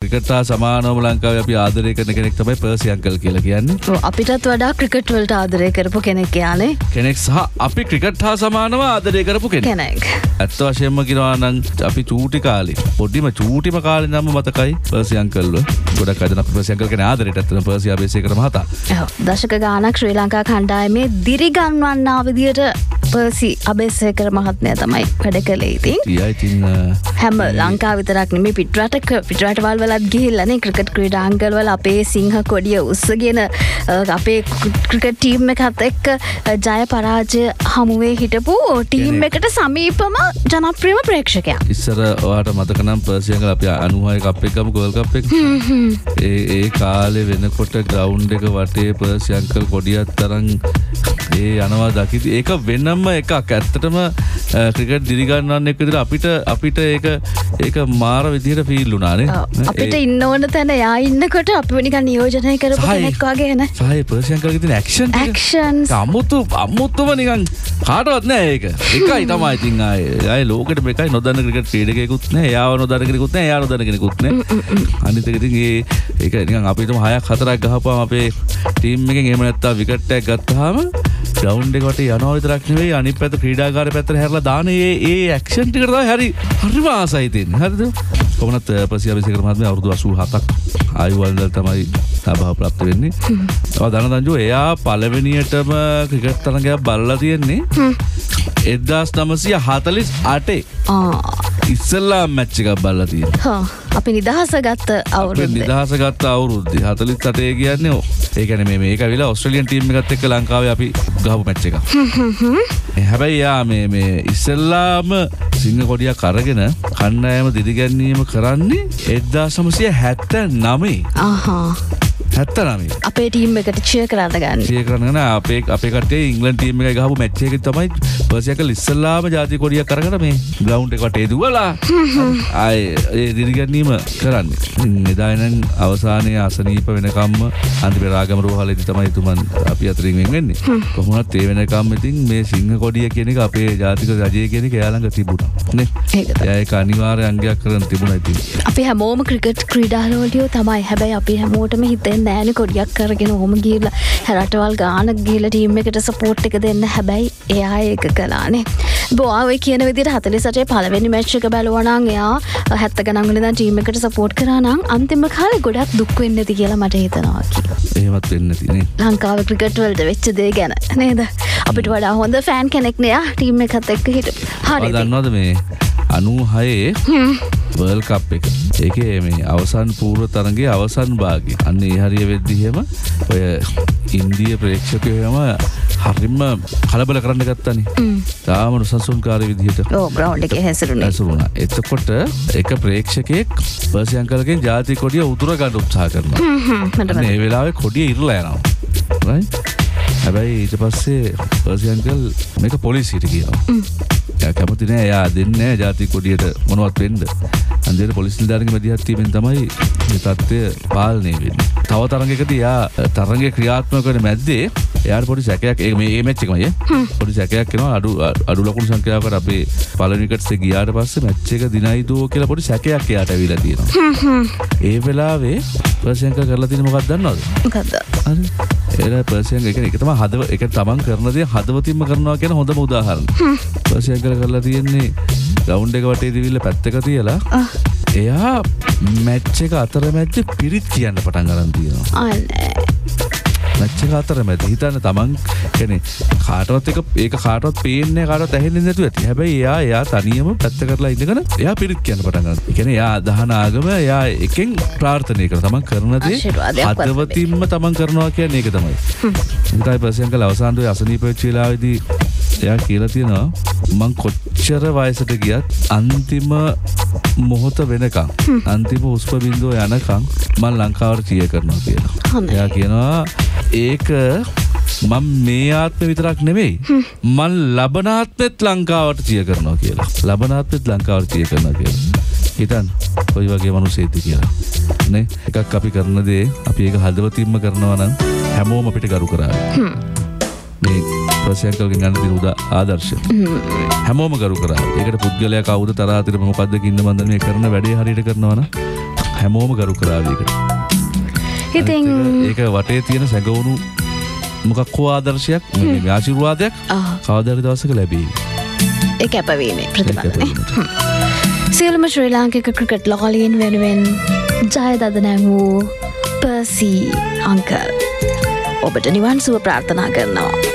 Cricket හා සමානවම ලංකාවේ අපි ආදරය කරන කෙනෙක් තමයි පර්සි අංකල් කියලා කියන්නේ. ඔව් අපිටත් වඩා ක්‍රිකට් වලට ආදරය කරපු කෙනෙක් යානේ. කෙනෙක් සහ අපි ක්‍රිකට් හා සමානව ආදරය කරපු කෙනෙක්. ඇත්ත වශයෙන්ම කියනවා නම් අපි චූටි කාලේ චූටිම කාලේ නම් මතකයි පර්සි අංකල්ව. ගොඩක් අද අපි පර්සි අංකල් කියන ආදරයට ඇත්තටම පර්සි අබේසේකර මහතා. ඔව් දශක ගානක් ශ්‍රී ලංකා කණ්ඩායමේ දිරිගන්වන්නා විදියට පර්සි අබේසේකර මහත්මයා තමයි වැඩ කළේ ඉතින්. හැම ලංකාව විතරක් නෙමෙයි පිටරටවල් වලත් ගිහිල්ලානේ ක්‍රිකට් ක්‍රීඩාංගන වල අපේ සිංහ කොඩිය උස්සගෙන අපේ ක්‍රිකට් ටීම් එකත් එක්ක ජය පරාජය හමුවේ හිටපු ටීම් එකට සමීපම ජනප්‍රියම ප්‍රේක්ෂකයා. ඉස්සර ඔයාට මතක නම් පර්සි අංකල් අපි 96 කප් එක ගමු ගෝල් කප් එක. ඒ කාලේ වෙනකොට ග්‍රවුන්ඩ් එක වටේ පර්සි අංකල් කොඩියක් තරම් යනවා දකිද්දි ඒක වෙනම එකක්. ඇත්තටම ක්‍රිකට් දිරිගන්වන්නෙක් විදිහට අපිට ඒක මාර විදිහට ෆීල් වුණානේ. අපිට ඉන්න ඕන තැන එයා ඉන්නකොට අපිව නිකන් නියෝජනය කරපු කෙනෙක් වගේ නේ. සහය පර්සි අංකල්ගේ තියෙන ඇක්ෂන්ස් අමුතුම නිකන් කාටවත් නෑ ඒක. එකයි තමයි ඉතින් ආයේ ලෝකෙට මේකයි නොදන්න ක්‍රිකට් ක්‍රීඩකයෙකුත් නෑ. එයාව නොදන්න කෙනෙකුත් නෑ. එයා නොදන්න කෙනෙකුත් නෑ. අනිත් එක ඉතින් ඒක නිකන් අපි හිතමු 6ක් 4ක් ගහපුවාම අපේ ටීම් එකෙන් එහෙම නැත්තම් විකට් එකක් ගත්තාම ග්‍රවුන්ඩ් එක වටේ යනවා විතරක් නෙවෙයි අනිත් පැත්ත ක්‍රීඩාගාරේ පැත්තට හැරලා දාන ඒ ඇක්ෂන් ටිකට තමයි හරිම ආසයි තියෙන්නේ. හරිද? කොහොමනත් පර්සි අබේසේකර මහත්මයා අවුරුදු 87ක් ආයු වල තමයි සභාව ප්‍රාප්ත වෙන්නේ. දනදංජු එයා පළවෙනියටම ක්‍රිකට් තරඟයක් බලලා තියෙන්නේ 1948. ඉස්සෙල්ලා මැච් එකක් බලලා තියෙනවා. අපි නිදහස ගත්ත අවුරුද්දේ 48 කියන්නේ ඒ කියන්නේ මේක ඇවිල්ලා ඕස්ට්‍රේලියන් ටීම් එකත් එක්ක ලංකාවේ අපි ගහපු මැච් එකක්. හැබැයි යා මේ ඉස්සෙල්ලාම සිංහ කොඩියක් අරගෙන කණ්ඩායම දිරිගැන්වීම කරන්නේ 1979. 79. අපේ ටීම් එකට චියර් කරන්න ගන්න. අපේ කට්ටිය ඉංග්ලන්ඩ් ටීම් එකයි ගහපු මැච් එකේ තමයි පර්සි අංකල් ඉස්සෙල්ලාම ජාතික කොඩියක් අරගෙන මේ ග්‍රවුන්ඩ් එක වටේ දුවලා ආයේ දිරිගැන්වීම කරන්නේ. එදා නම් අවසානයේ අසනීප වෙනකම්ම අන්තිම රාගම රෝහලේදී තමයි තුමන් අපි අතරින් වෙන්නේ. කොහොමවත් ඒ වෙනකම් ඉතින් මේ සිංහ කොඩිය කියන එක අපේ ජාතික රජය කියන එක එයා ළඟ තිබුණා නේ. ඒක අනිවාර්ය අංගයක් කරන් තිබුණා ඉතින්. අපි හැමෝම ක්‍රිකට් ක්‍රීඩාලෝලියෝ තමයි. හැබැයි අපි හැමෝටම හිතෙන්නේ නෑනේ කොඩියක් කරගෙන ඔහොම ගිහලා රටවල් ගානක් ගිහලා ටීම් එකට සපෝට් එක දෙන්න. හැබැයි එයා ඒක කළානේ. බෝආවේ කියන විදිහට 48 පළවෙනි මැච් එක බලුවා නම් එයා 70 ගණන් වල ඉඳන් ටීම් එකට සපෝට් කරා නම් අන්තිම කාලේ ගොඩක් දුක් වෙන්නේ නැති කියලා මට හිතෙනවා කියලා. එහෙමත් වෙන්නේ නැති නේ. ලංකාවේ ක්‍රිකට් වලට වෙච්ච දේ ගැන නේද? අපිට වඩා හොඳ ෆෑන් කෙනෙක් නේ යා ටීම් එකත් එක්ක හිටපු. හරිද? දන්නවද මේ 96 වර්ල්ඩ් කප් එක. ඒකේ මේ අවසන් පූර්ව තරඟයේ අවසන් භාගයේ අන්න ඒ හරිය වෙද්දි එහෙම ඔය ඉන්දිය ප්‍රේක්ෂකයෝම හරිම කලබල කරන්න ගත්තානේ. තාම නොසන්සුන්කාරී විදිහට. ඔව් ග්‍රවුන්ඩ් එකේ හැසිරුණා. එතකොට එක ප්‍රේක්ෂකයෙක් පර්සි අංකල්ගෙන් ජාතික කොඩිය උතුර ගන්න උත්සාහ කරනවා. මේ වෙලාවේ කොඩිය ඉරලා යනවා. right? හැබැයි ඊට පස්සේ පර්සි අංකල් මේක පොලිසියට කියනවා. එයා කැමති නෑ. එයා දෙන්නේ නෑ ජාතික කොඩියට මොනවත් වෙන්න. අන්තිමට පොලිස් නිලධාරීන්ගේ මැදිහත්වීමෙන් තමයි මේ තත්ත්වය පාලනය වෙන්නේ. තව තරඟයකදී එයා තරඟේ ක්‍රියාත්මක වෙන මැද්දේ එයාට පොඩි සැකයක් මේ මැච් එකමයි පොඩි සැකයක් එනවා අඩු ලකුණු සංඛ්‍යාවකට අපේ පළවෙනි විකට්ස් එක ගියාට පස්සේ මැච් එක දිනයිදෝ කියලා පොඩි සැකයක් එයාට ඇවිල්ලා තියෙනවා. ඒ වෙලාවේ පර්සි අංකල් කරලා තියෙන්නේ මොකක්ද දන්නවද? මොකක්ද? හරි. ඒලා පර්සි අංකල් ඒක තමයි ඒක තමන් කරන දේ හදවතින්ම කරනවා කියන හොඳම උදාහරණ. පර්සි අංකල් කරලා තියෙන්නේ ග්‍රවුන්ඩ් එක වටේ දිවිල්ලා පැත්තක තියලා එයා මැච් එක අතරමැද්ද පිරිත් කියන්න පටන් ගන්න තියෙනවා. මැච් එක අතරමැද හිතන්න තමන් කියන්නේ කාටවත් ඒක කාටවත් පේන්නේ කාටවත් ඇහෙන්නේ නැතුව ඇති. හැබැයි එයා තනියම පැත්ත කරලා ඉඳගෙන එයා පිරිත් කියන්න පටන් ගන්නවා. ඒ කියන්නේ එයා දහන ආගම එයා එකෙන් ප්‍රාර්ථනා කරනවා. තමන් කරන දේ හදවතින්ම තමන් කරනවා කියන්නේ ඒක තමයි. ඒකයි පර්සි අංකල් අවසානයේ අසනීප වෙච්ච වෙලාවේදී එයා කියලා තියෙනවා මං කොච්චර වයසට ගියත් අන්තිම මොහොත වෙනකම් අන්තිම උස්ප බින්දුව යනකම් මම ලංකාවට චියර් කරනවා කියලා. එයා කියනවා ඒක මම මේ ආත්මෙ විතරක් නෙවෙයි මම ලබන ආත්මෙත් ලංකාවට චියර් කරනවා කියලා. ලබන ආත්මෙත් ලංකාවට චියර් කරනවා කියලා. හිතන්න කොයි වගේ මිනිස්සෙක්ද කියලා. නේ එකක් අපි කරන දේ අපි ඒක හදවතින්ම කරනවා නම් හැමෝම අපිට ගරු කරාවි. මේ පර්සි අංකල්ගෙන් ගන්න තියෙන ආදර්ශය හැමෝම ගරු කරා. ඒකට පුද්ගලයා කවුද තරහතර මොකද්ද කින්න මන්ද මේ කරන වැඩේ හරියට කරනවා නම් හැමෝම ගරු කරාවේකට. ඉතින් ඒක වටේ තියෙන සැඟවුණු මොකක් හෝ ආදර්ශයක් මේ ආශිර්වාදයක් කවදාද දවසක ලැබෙයි. ඒ කැපවීමේ ප්‍රතිඵලනේ. සියලුම ශ්‍රී ලාංකික ක්‍රිකට් ලෝකීන් වෙනුවෙන් ජයදද නැංවූ පර්සි අංකල් ඔබට නිවන් සුව ප්‍රාර්ථනා කරනවා.